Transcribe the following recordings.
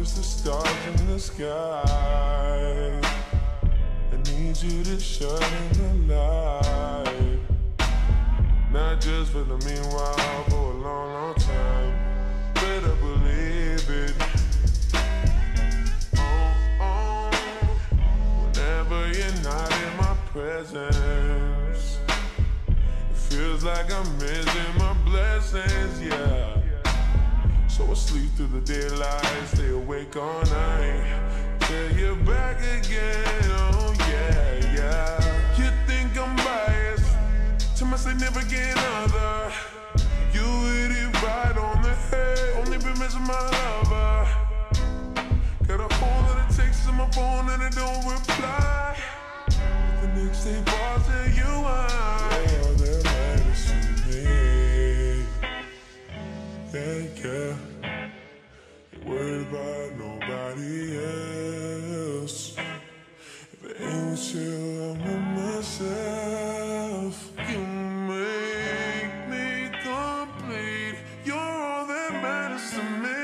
notice the stars in the sky. I need you to shine in the light, not just for the meanwhile, for a long, long time. Better believe it. Whenever you're not in my presence, it feels like I'm missing my blessings, yeah. So I sleep through the daylight, stay awake all night, till you're back again, oh yeah, yeah. You think I'm biased, to my significant other. You hit it right on the head, only been missing my lover. Got a whole lot of texts on my phone and I don't reply. The next day falls to you, all that matters to me. Yeah, yeah. Ain't worried about nobody else. If it ain't with you, I'm with myself. You make me complete. You're all that matters to me.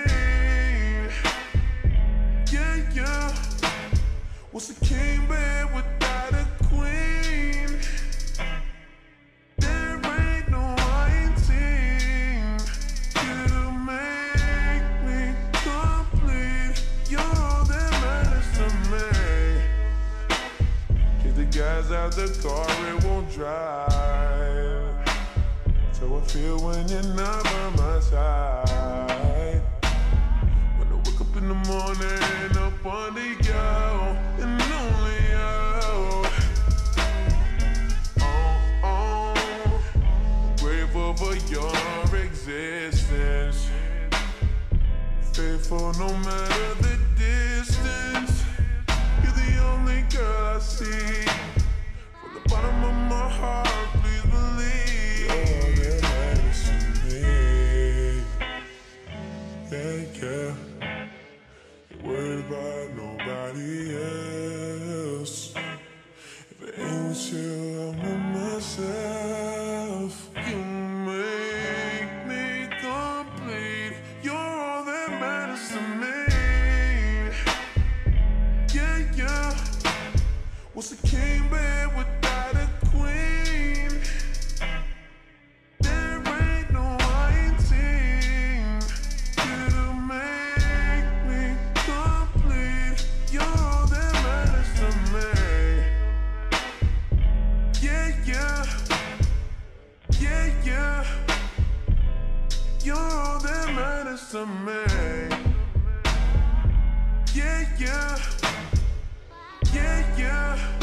Yeah, yeah. What's a king bed without a queen? There ain't no hiding team. You make me complete. You're all that matters to me. Kick the gas out the car, it won't drive. So I feel when you're not by my side. When I wake up in the morning, up on the yo, and only you. Oh, grateful for your existence. Faithful no matter the distance. You're the only girl I see. From the bottom of my heart, please believe. All that matters to me. Yeah, yeah. Ain't worried about nobody else. If it ain't with you, I'm with myself. You make me complete. You're all that matters to me. Yeah, yeah. What's a king bed without a queen? There ain't no hiding team. You make me complete. You're all that matters to me. Yeah, yeah. Yeah, yeah. You're all that matters to me. Yeah, yeah. Yeah, yeah.